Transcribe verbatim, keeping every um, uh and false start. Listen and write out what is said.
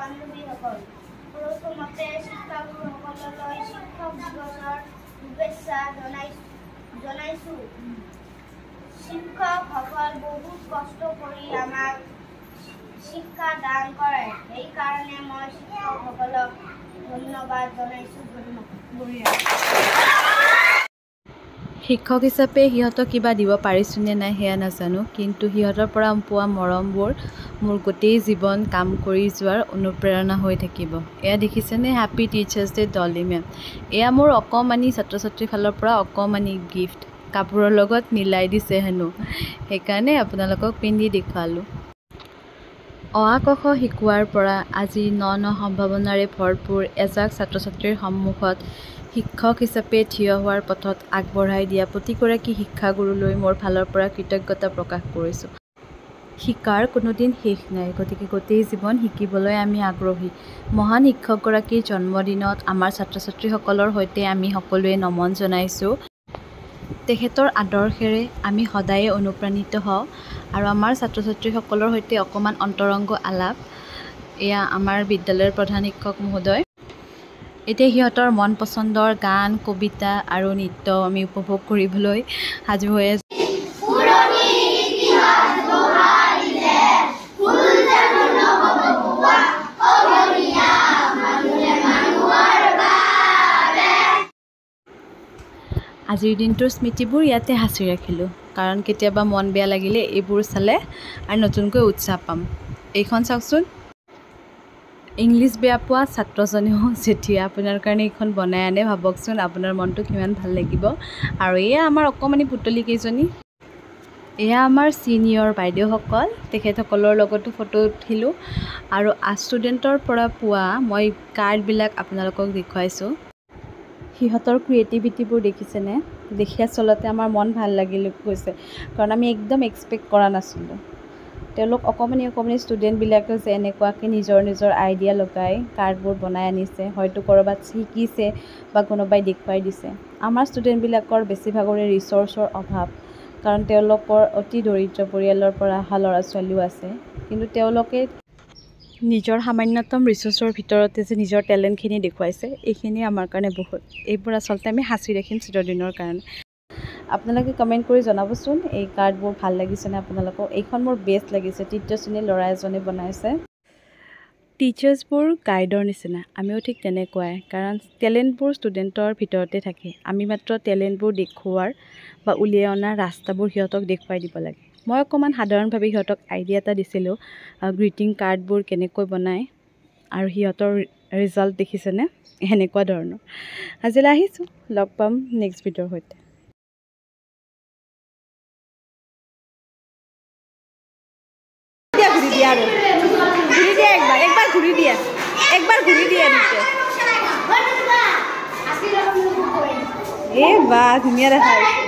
বান্ধৱীসকল, প্ৰথমতে শিক্ষাগুৰুসকললৈ শিক্ষক দিৱসৰ শুভেচ্ছা জনাইছোঁ। শিক্ষকসকল বহুত কষ্ট কৰি আমাক শিক্ষা দান কৰে, সেইকাৰণে মই শিক্ষকসকলক ধন্যবাদ জনাইছোঁ। শিক্ষক হিচাপে সিহঁতক কিবা দিব পাৰিছোঁ নে নাই সেয়া নাজানো, কিন্তু সিহঁতৰ পৰা পোৱা মৰমবোৰ মোৰ গোটেই জীৱন কাম কৰি যোৱাৰ অনুপ্ৰেৰণা হৈ থাকিব। এয়া দেখিছেনে, happy teachers day Dolly ma'am. এয়া মোৰ অকণমানি ছাত্ৰ ছাত্ৰীৰ ফালৰ পৰা অকণমানি গিফ্ট, কাপোৰৰ লগত মিলাই দিছে হেনো, সেইকাৰণে আপোনালোকক পিন্ধি দেখুৱালোঁ। অ আ ক খ শিকোৱাৰ পৰা আজি ন ন সম্ভাৱনাৰে ভৰপূৰ এজাক ছাত্ৰ ছাত্ৰীৰ সন্মুখত শিক্ষক হিচাপে থিয় হোৱাৰ পথত আগবঢ়াই দিয়া প্ৰতিগৰাকী শিক্ষাগুৰুলৈ মোৰ ফালৰ পৰা কৃতজ্ঞতা প্ৰকাশ কৰিছোঁ। শিকাৰ কোনোদিন শেষ নাই, গতিকে গোটেই জীৱন শিকিবলৈ আমি আগ্ৰহী। মহান শিক্ষকগৰাকীৰ জন্মদিনত আমাৰ ছাত্ৰ ছাত্ৰীসকলৰ সৈতে আমি সকলোৱে নমন জনাইছোঁ। তেখেতৰ আদৰ্শেৰে আমি সদায়ে অনুপ্ৰাণিত হওঁ আৰু আমাৰ ছাত্ৰ ছাত্ৰীসকলৰ সৈতে অকণমান অন্তৰংগ আলাপ। এয়া আমাৰ বিদ্যালয়ৰ প্ৰধান শিক্ষক মহোদয়। এতিয়া সিহঁতৰ মন পচন্দৰ গান, কবিতা আৰু নৃত্য আমি উপভোগ কৰিবলৈ সাজু হৈ আছোঁ। আজিৰ দিনটোৰ স্মৃতিবোৰ ইয়াতে সাঁচি ৰাখিলোঁ, কাৰণ কেতিয়াবা মন বেয়া লাগিলে এইবোৰ চালে আৰু নতুনকৈ উৎসাহ পাম। এইখন চাওকচোন, ইংলিছ বেয়া পোৱা ছাত্ৰজনেও যেতিয়া আপোনাৰ কাৰণে এইখন বনাই আনে, ভাবকচোন আপোনাৰ মনটো কিমান ভাল লাগিব। আৰু এয়া আমাৰ অকণমানি পুতলি কেইজনী, এয়া আমাৰ ছিনিয়ৰ বাইদেউসকল, তেখেতসকলৰ লগতো ফটো উঠিলোঁ। আৰু ষ্টুডেণ্টৰ পৰা পোৱা মই কাৰ্ডবিলাক আপোনালোকক দেখুৱাইছোঁ। সিহঁতৰ ক্ৰিয়েটিভিটিবোৰ দেখিছেনে? দেখি আচলতে আমাৰ মন ভাল লাগি গৈছে, কাৰণ আমি একদম এক্সপেক্ট কৰা নাছিলোঁ। তেওঁলোক অকণমানি অকণমানি ষ্টুডেণ্টবিলাকে যে এনেকুৱাকৈ নিজৰ নিজৰ আইডিয়া লগাই কাৰ্ডবোৰ বনাই আনিছে, হয়তো ক'ৰবাত শিকিছে বা কোনোবাই দেখুৱাই দিছে। আমাৰ ষ্টুডেণ্টবিলাকৰ বেছিভাগৰে ৰিচ'ৰ্চৰ অভাৱ, কাৰণ তেওঁলোকৰ অতি দৰিদ্ৰ পৰিয়ালৰ পৰা অহা ল'ৰা ছোৱালীও আছে, কিন্তু তেওঁলোকে নিজৰ সামান্যতম ৰিচ'ৰ্চৰ ভিতৰতে যে নিজৰ টেলেণ্টখিনি দেখুৱাইছে, এইখিনি আমাৰ কাৰণে বহুত। এইবোৰ আচলতে আমি সাঁচি ৰাখিম চিৰদিনৰ কাৰণে। আপোনালোকে কমেণ্ট কৰি জনাবচোন এই কাৰ্ডবোৰ ভাল লাগিছেনে আপোনালোকক। এইখন মোৰ বেষ্ট লাগিছে, তৃতীয় শ্ৰেণীৰ ল'ৰা এজনে বনাইছে। টিচাৰ্ছবোৰ গাইডৰ নিচিনা, আমিও ঠিক তেনেকুৱাই, কাৰণ টেলেণ্টবোৰ ষ্টুডেণ্টৰ ভিতৰতে থাকে। আমি মাত্ৰ টেলেণ্টবোৰ দেখুওৱাৰ বা উলিয়াই অনাৰ ৰাস্তাবোৰ সিহঁতক দেখুৱাই দিব লাগে। মই অকণমান সাধাৰণভাৱে সিহঁতক আইডিয়া এটা দিছিলোঁ, গ্ৰিটিং কাৰ্ডবোৰ কেনেকৈ বনায়, আৰু সিহঁতৰ ৰিজাল্ট দেখিছেনে, এনেকুৱা ধৰণৰ। আজিলৈ আহিছোঁ, লগ পাম নেক্সট ভিডিঅ'ৰ সৈতে। ঘূৰি দিয়া আৰু ঘূৰি দিয়া একবাৰ একবাৰ ঘূৰি দিয়া একবাৰ ঘূৰি দিয়া দিছে। এই বা ধুনীয়া দেখা হৈছে।